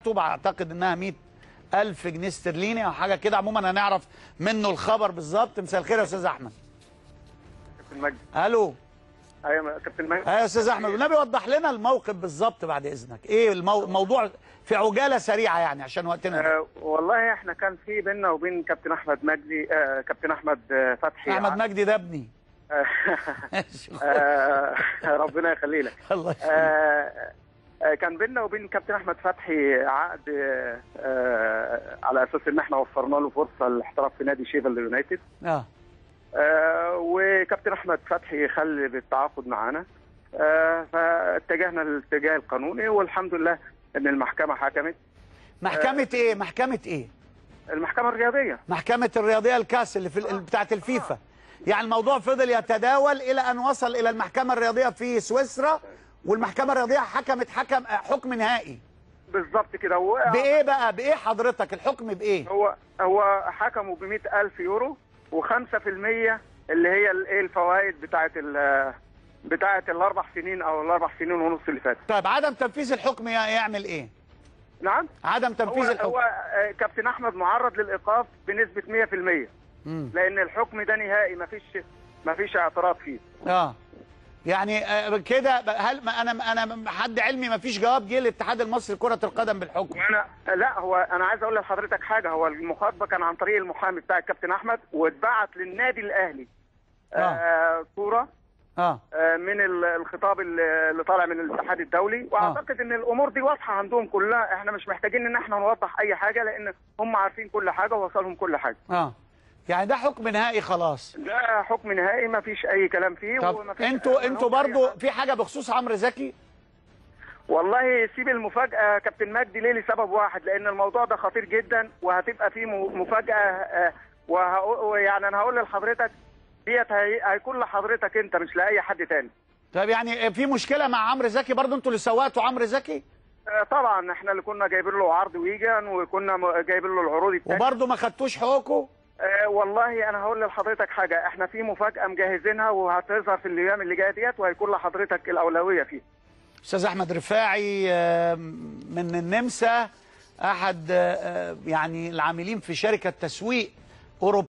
مكتوب اعتقد انها 100,000 جنيه استرليني او حاجه كده. عموما هنعرف منه الخبر بالظبط. مساء الخير يا استاذ احمد. كابتن مجدي. الو. ايوه كابتن مجدي. ايوه يا استاذ احمد، والنبي وضح لنا الموقف بالظبط بعد اذنك. ايه الموضوع في عجاله سريعه يعني عشان وقتنا. والله احنا كان في بيننا وبين كابتن احمد مجدي كابتن احمد فتحي. احمد مجدي ده ابني. ربنا يخلي لك. الله يخليك. كان بيننا وبين كابتن احمد فتحي عقد على اساس ان احنا وفرنا له فرصه للاحتراف في نادي شيفيلد يونايتد. وكابتن احمد فتحي خلى بالتعاقد معانا. فاتجهنا للاتجاه القانوني والحمد لله ان المحكمه حكمت. محكمه ايه؟ محكمه ايه؟ المحكمه الرياضيه. محكمه الرياضيه الكاس اللي في بتاعه الفيفا. يعني الموضوع فضل يتداول الى ان وصل الى المحكمه الرياضيه في سويسرا، والمحكمه الرياضيه حكمت حكم نهائي. بالظبط كده. بايه بقى؟ بايه حضرتك الحكم بايه؟ هو حكموا ب 100,000 يورو و5% اللي هي الفوائد بتاعه الاربع سنين او الاربع سنين ونص اللي فاتوا. طيب عدم تنفيذ الحكم يعمل ايه؟ نعم؟ عدم تنفيذ الحكم. هو كابتن احمد معرض للايقاف بنسبه 100%. لان الحكم ده نهائي ما فيش اعتراض فيه. يعني كده هل انا حد علمي ما فيش جواب جه للاتحاد المصري لكرة القدم بالحكم؟ انا عايز اقول لحضرتك حاجه. هو المخاطبه كان عن طريق المحامي بتاع الكابتن احمد واتبعت للنادي الاهلي صوره من الخطاب اللي طالع من الاتحاد الدولي. واعتقد ان الامور دي واضحه عندهم كلها. احنا مش محتاجين ان احنا نوضح اي حاجه لان هم عارفين كل حاجه ووصلهم كل حاجه. يعني ده حكم نهائي خلاص. ده حكم نهائي ما فيش اي كلام فيه. طب انتوا برضو في حاجه بخصوص عمرو زكي؟ والله سيب المفاجاه كابتن مجدي ليه لسبب واحد، لان الموضوع ده خطير جدا وهتبقى فيه مفاجاه. يعني انا هقول لحضرتك ديت هيكون لحضرتك انت مش لاي حد تاني. طيب يعني في مشكله مع عمرو زكي برضو؟ انتوا اللي سوقتوا عمرو زكي؟ طبعا احنا اللي كنا جايبين له عرض ويجن وكنا جايبين له العروض التانية. وبرضو ما خدتوش حقوقكم؟ والله انا هقول لحضرتك حاجه. احنا في مفاجاه مجهزينها وهتظهر في الايام اللي جايه ديت وهيكون لحضرتك الاولويه فيها. استاذ احمد رفاعي من النمسا، احد يعني العاملين في شركه تسويق اوروبا.